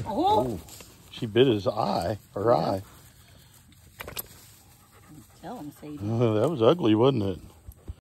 Oh. She bit his eye, her eye. Tell him, Sadie. That was ugly, wasn't it?